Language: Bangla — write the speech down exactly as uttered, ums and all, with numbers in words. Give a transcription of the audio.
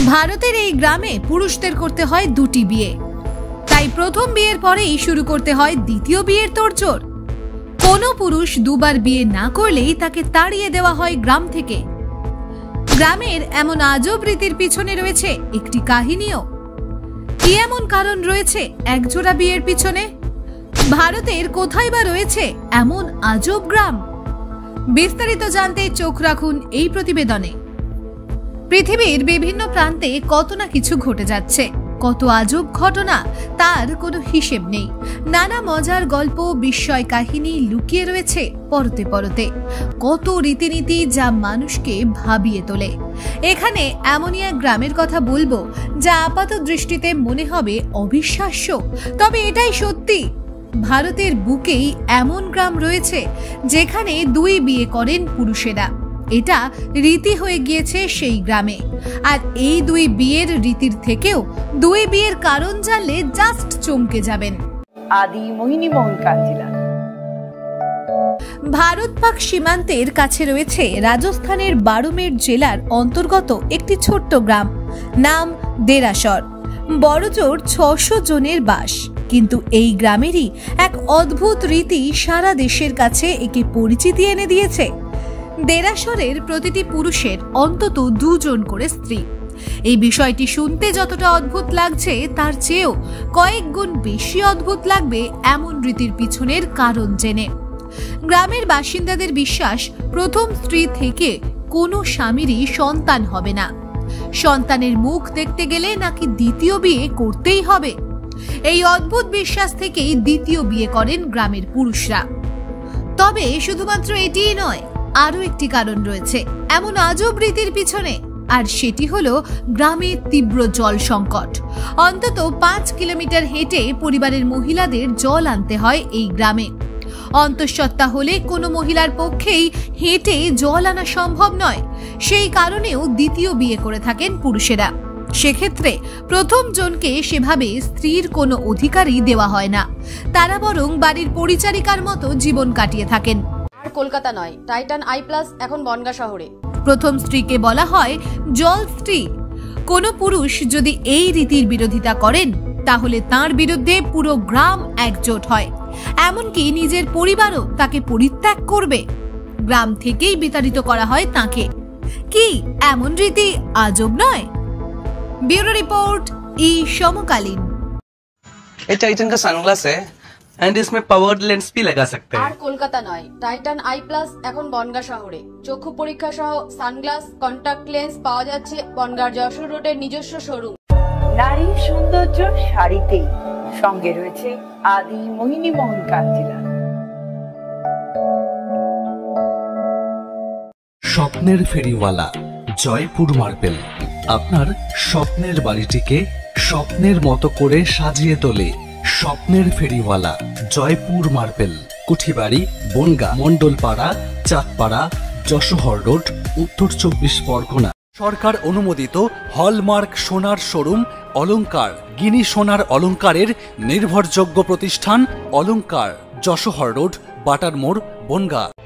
ভারতের এই গ্রামে পুরুষদের করতে হয় দুটি বিয়ে, তাই প্রথম বিয়ের পরেই শুরু করতে হয় দ্বিতীয় বিয়ের তোড়জোড়। কোনো পুরুষ দুবার বিয়ে না করলেই তাকে তাড়িয়ে দেওয়া হয় গ্রাম থেকে। গ্রামের এমন আজব রীতির পিছনে রয়েছে একটি কাহিনীও। কি এমন কারণ রয়েছে একজোড়া বিয়ের পিছনে? ভারতের কোথায় বা রয়েছে এমন আজব গ্রাম? বিস্তারিত জানতে চোখ রাখুন এই প্রতিবেদনে। পৃথিবীর বিভিন্ন প্রান্তে কত না কিছু ঘটে যাচ্ছে, কত আজব ঘটনা, তার কোনো হিসেব নেই। নানা মজার গল্প, বিস্ময় কাহিনী লুকিয়ে রয়েছে পরতে পরতে, কত রীতিনীতি যা মানুষকে ভাবিয়ে তোলে। এখানে এমনই এক গ্রামের কথা বলবো যা আপাত দৃষ্টিতে মনে হবে অবিশ্বাস্য, তবে এটাই সত্যি। ভারতের বুকেই এমন গ্রাম রয়েছে যেখানে দুই বিয়ে করেন পুরুষেরা। এটা রীতি হয়ে গিয়েছে সেই গ্রামে। আর এই দুই বিয়ের রীতির থেকেও দুই বিয়ের কারণ জানলে জাস্ট চমকে যাবেন। আদি মোহিনী মোহন কাঞ্জিলাল। ভারত পাক সীমান্তের কাছে রয়েছে রাজস্থানের বারমের জেলার অন্তর্গত একটি ছোট্ট গ্রাম, নাম দেরাসর। বড়জোর ছশো জনের বাস, কিন্তু এই গ্রামেরই এক অদ্ভুত রীতি সারা দেশের কাছে একে পরিচিতি এনে দিয়েছে। দেরাসরের প্রতিটি পুরুষের অন্তত দুজন করে স্ত্রী। এই বিষয়টি শুনতে যতটা অদ্ভুত লাগছে তার চেয়েও কয়েক গুণ বেশি অদ্ভুত লাগবে এমন রীতির পিছনের কারণ জেনে। গ্রামের বাসিন্দাদের বিশ্বাস, প্রথম স্ত্রী থেকে কোনো স্বামীরই সন্তান হবে না। সন্তানের মুখ দেখতে গেলে নাকি দ্বিতীয় বিয়ে করতেই হবে। এই অদ্ভুত বিশ্বাস থেকেই দ্বিতীয় বিয়ে করেন গ্রামের পুরুষরা। তবে শুধুমাত্র এটিই নয়, আরো একটি কারণ রয়েছে এমন আজব রীতির পিছনে, আর সেটি হলো গ্রামের তীব্র জল সংকট। অন্তত পাঁচ কিলোমিটার হেঁটে পরিবারের মহিলাদের জল আনতে হয় এই গ্রামে। অন্তঃসত্ত্বা হলে কোনো মহিলার পক্ষেই হেঁটে জল আনা সম্ভব নয়। সেই কারণেও দ্বিতীয় বিয়ে করে থাকেন পুরুষেরা। সেক্ষেত্রে প্রথম জনকে সেভাবে স্ত্রীর কোনো অধিকারই দেওয়া হয় না, তারা বরং বাড়ির পরিচারিকার মতো জীবন কাটিয়ে থাকেন। কলকাতা নয়, টাইটান আই প্লাস এখন বনগাঁ শহরে। প্রথম স্ত্রীকে বলা হয় জল স্ত্রী। কোনো পুরুষ যদি এই রীতির বিরোধিতা করেন তাহলে তার বিরুদ্ধে পুরো গ্রাম একজোট হয়, এমনকি নিজের পরিবারও তাকে পরিত্যাগ করবে। গ্রাম থেকেই বিতাড়িত করা হয় তাকে। কি এমন রীতি আজব নয়? ब्यूरो रिपोर्ट, ई समकालीन। ये टाइटन का सनग्लास है एंड इसमें पावर्ड लेंस भी लगा सकते हैं। আর কলকাতা নয়, টাইটান আই প্লাস এখন বনগাঁ শহরে। চক্ষু পরীক্ষা সহ সানগ্লাস, কন্টাক্ট লেন্স পাওয়া যাচ্ছে বনগাঁ যশোর রোডের নিজস্ব শোরুম। নারী সৌন্দর্য শাড়িতেই, সঙ্গে রয়েছে আদি মোহিনী মোহন কাঞ্জিলাল। স্বপ্নের ফেরিওয়ালা জয়পুর মার্বেল আপনার স্বপ্নের বাড়িটিকে স্বপ্নের মতো করে সাজিয়ে তোলে। স্বপ্নের ফেরিওয়ালা জয়পুর মার্বেল, কুঠিবাড়ি, বনগাঁ, মন্ডলপাড়া, চাঁদপাড়া, যশোহর রোড, উত্তর চব্বিশ পরগনা। সরকার অনুমোদিত হলমার্ক সোনার শোরুম অলংকার, গিনি সোনার অলংকারের নির্ভরযোগ্য প্রতিষ্ঠান অলংকার, যশোহর রোড, বাটার মোড়, বনগাঁ।